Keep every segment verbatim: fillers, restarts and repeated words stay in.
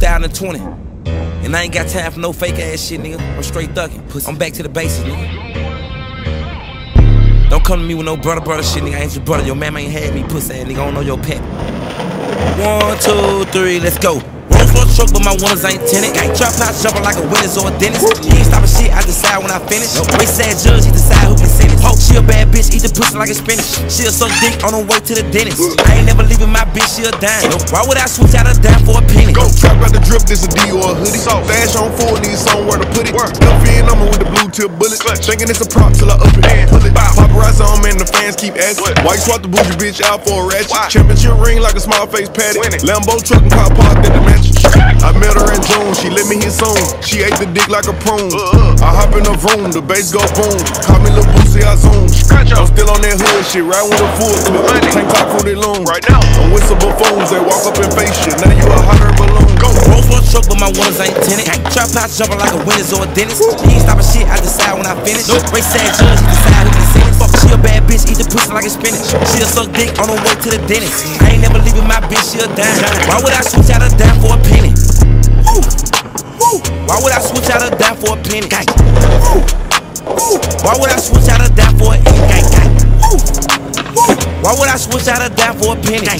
thousand twenty. And I ain't got time for no fake ass shit, nigga. I'm straight thuggin'. Pussy. I'm back to the basics, nigga. Don't come to me with no brother, brother shit, nigga. I ain't your brother. Your mama ain't had me, pussy ass, nigga. I don't know your pet. One, two, three, let's go. Roll for a truck, but my winners ain't tinted. Trap house jumping like a Williamson or a dentist. He ain't stopping shit, I decide when I finish. Way sad judge, he decide who can sentence. Oh, she a bad bitch, eat the pussy like a spinach. She'll suck dick on her way to the dentist. I ain't never leaving my bitch, she a dime. Why would I switch out a dime for a penny? Go trap out the drip, this a D or a hoodie. Dash on full, need somewhere to put it. Duffy and I'm with the blue tip bullet. Thinking it's a prop till I up it. Paparazzi on, man, the fans keep asking. Why you swap the bougie bitch out for a ratchet? Championship ring like a small face patty. Lambo truck and car parked at the mansion. I met her in June, she let me hit soon. She ate the dick like a prune. I hop in the room, the bass go boom. Call me Lil Boosie, I zoom. I'm still on that hood shit, right with a full clip. Tank top for the loom. Right now, I'm with some buffoons, they walk up and face shit. Now you a hotter balloon. Go. Roll for a truck, but my winners ain't tinted. Trap house jumping like a Williamson or a dentist. He ain't stopping shit, I decide when I finish. Way sad judge, he decide who can sentence. Fuck, she a bad bitch, eat the pussy like a spinach. She'll suck dick on her way to the dentist. I ain't never leaving my bitch, she a dime. Why would I switch out a dime for a penny? Why would I switch out a dime for a penny? Why would I switch out a dime for a penny? Why would I switch out a dime for a penny?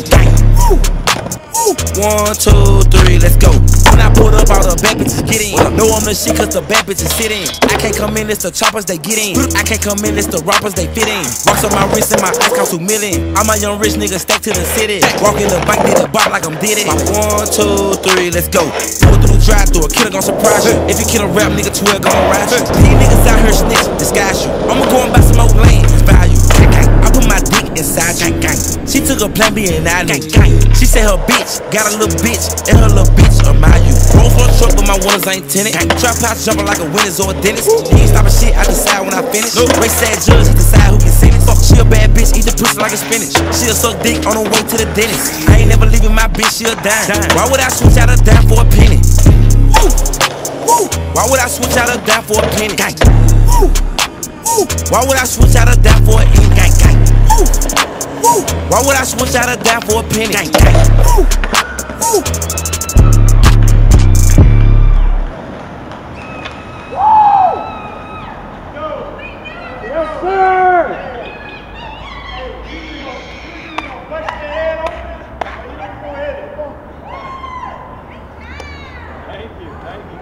One, two, three, let's go. When I pulled up, all the bad bitches get in. Know I'm the shit cause the bad bitches sit in. I can't come in, it's the choppers, they get in. I can't come in, it's the rappers, they fit in. Rocks on my wrist and my ice cost two million. I'm a young rich nigga, stack to the city. Walk in the bank, did a bop like I'm did it. One, two, three, let's go. Pull through the drive-thru, a killer gon' surprise you. If you kill a rap, nigga, twelve gon' ride you. These niggas out here snitch, disguise you. I'ma go and buy some more land, value. I put my dick inside you. She took a plan B and I knew. She said her bitch got a little bitch, and her little bitch admire you. Roll for a truck, but my winners ain't tinted. Trap house jumping like a Williamson or a dentist. He ain't stopping shit, I decide when I finish. Way sad judge, he decide who can sentence. Fuck, she a bad bitch, eat the pussy like a spinach. She'll suck dick on her way to the dentist. I ain't never leaving my bitch, she a dime. Why would I switch out a dime for a penny? Why would I switch out a dime for a penny? Why would I switch out a dime for a penny? Why would I switch out a dime for a penny? Yes, sir! Thank you, thank you.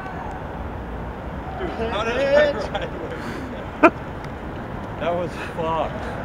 Dude, how did I ride? That was fucked.